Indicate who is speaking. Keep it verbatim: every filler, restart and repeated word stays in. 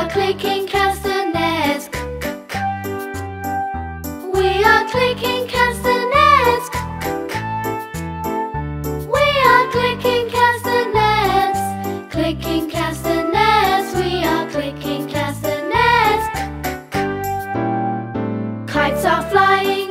Speaker 1: are clicking castanets. We are clicking castanets. We are clicking castanets. Clicking castanets. We are clicking castanets. Kites are flying.